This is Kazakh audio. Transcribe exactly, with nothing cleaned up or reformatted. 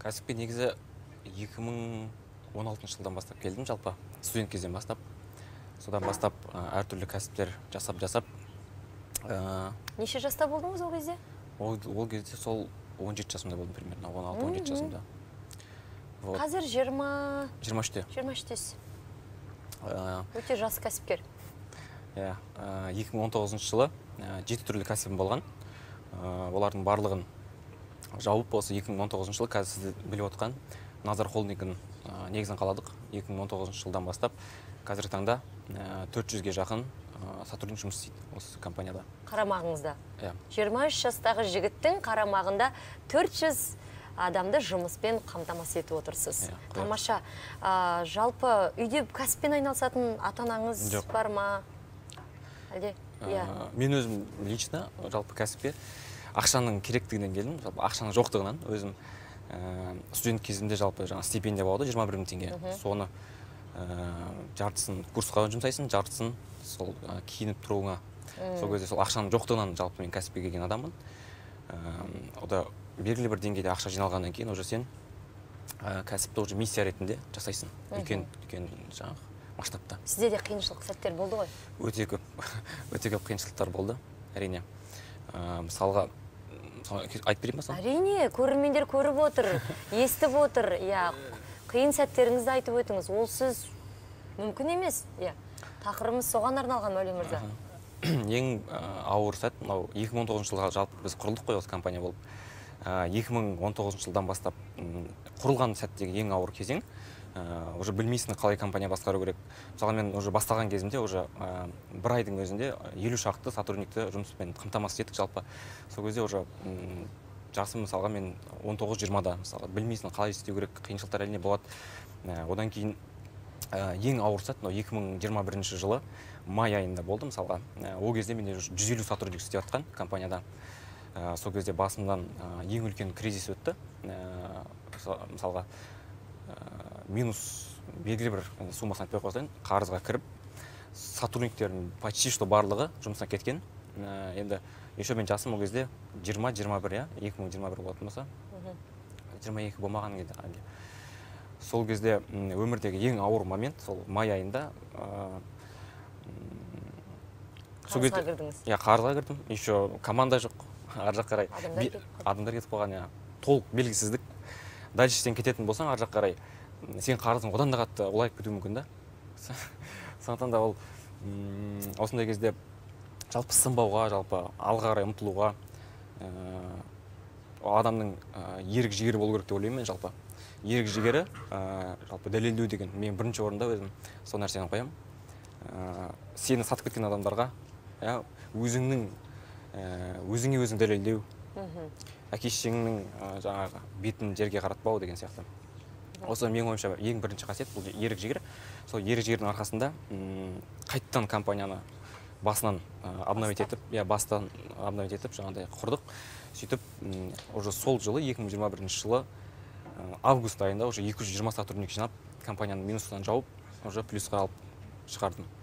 Кәсіпке негізі екі мың он алтыншы жылдан бастап келдім, жалпы студент кезден бастап. Содан бастап әртүрлі кәсіптер жасап-жасап. Неше жаста болдыңыз ол кезде? Ол кезде сол он жеті жасымда болдым, примерно он алты он жеті жасымда. Қазір жиырма үште. жиырма үштесіз. Өте жас кәсіпкер. екі мың он тоғызыншы жылы жеті түрлі кәсібім болған. Олардың барлығын жауып, осы екі мың он тоғызыншы жылы қазір сізді біліп отқан Назар холдингін негізін қаладық. екі мың он тоғызыншы жылдан бастап қазіргі таңда төрт жүзге жақын сотрудник жұмыс істейді осы компанияда. Қарамағыңызда. жиырма үш жастағы жігіттің қарамағында төрт жүз адамды жұмыспен қамтамасыз етіп отырсыз. Тамаша. Жалпы үйде кәсіппен айналысатын ата-анаңыз бар ма? Мен өзім лично жалпы кәсіпке ақшаның керектігінен келдім, жалпы ақшаның жоқтығынан. Өзім студент кезімде жалпы стипендия болады, жиырма бір мың теңге. Соны жартысын курсқа жұмсайсың, жартысын сол киініп тұруыңа. Сол кезде сол ақшаның жоқтығынан жалпы мен кәсіпке келген адаммын. Ода белгілі бір деңгейде ақша жиналғаннан кейін уже сен кәсіпті уже миссия ретінде жасайсың. Үлкен жаңағы масштабта. Сізде де қиыншылық сәттер болды ғой? Өте көп, өте көп қиыншылықтар болды, әрине. Мысалға айтып берейін ба? Әрине, көрермендер көріп отыр, естіп отыр. Қиын сәттеріңізді айтып өтіңіз. Ол сіз мүмкін емес. Тақырыбымыз соған арналған, Мәулен мырза. Ең ауыр сәт, екі мың он тоғызыншы жылға жалпы біз құрылдық қой осы компания болып. екі мың он тоғызыншы жылдан бастап құрылған сәттегі ең ауыр кезең. Уже білмейсің қалай компания басқару керек. Мысалы мен уже бастаған кезімде уже бір айдың өзінде елу шақты сотрудникті жұмыспен қамтамасыз еттік жалпы. Сол кезде уже жасым мысалға мен он тоғыз жиырмада мысалы білмейсің қалай істеу керек, қиыншылықтар әрине болады. Одан кейін ең ауыр сәт екі мың жиырма бірінші жылы май айында болды мысалға. Ол кезде менде жүз елу сотрудник істеп жатқан компанияда. Сол кезде басымдан ең үлкен кризис өтті. Мысалға минус белгілі бір суммасын айтпай қойсайын, қарызға кіріп, сотрудниктердің почти что барлығы жұмыстан кеткен. Енді еще мен жасым ол кезде жиырма жиырма бір, екі мың жиырма бір болатын болса, жиырма екі болмаған кезде. Сол кезде өмірдегі ең ауыр момент, сол май айында қарызға кірдіңіз? Қарызға кірдім, еще команда жоқ, ар жақ қарай адамдар кетіп қойған, толық белгісіздік. Дальше сен кететін болсаң, ар жақ қарай сен қарызың одан да қатты олайып кетуі мүмкін да. Сондықтан да ол осындай кезде жалпы сынбауға, жалпы алға қарай ұмтылуға адамның ерік жігері болу керек деп ойлаймын мен жалпы. Ерік жігері жалпы дәлелдеу деген мен бірінші орында өзім сол нәрсені қоямын. Сені сатып кеткен адамдарға өзіңнің өзіңе өзің дәлелдеу, әке-шешеңнің жаңағы бетін жерге қаратпау деген сияқты. Осы мен ойымша ең бірінші қасиет бұл ерік жігер. Сол ерік жігердің арқасында қайттан компанияны басынан обновить етіп, я бастан обновить етіп жаңағыдай құрдық. Сөйтіп, уже сол жылы екі мың жиырма бірінші жылы август айында уже екі жүз жиырма сотрудник жинап, компанияны минустан жауып, уже плюсқа алып шығардым.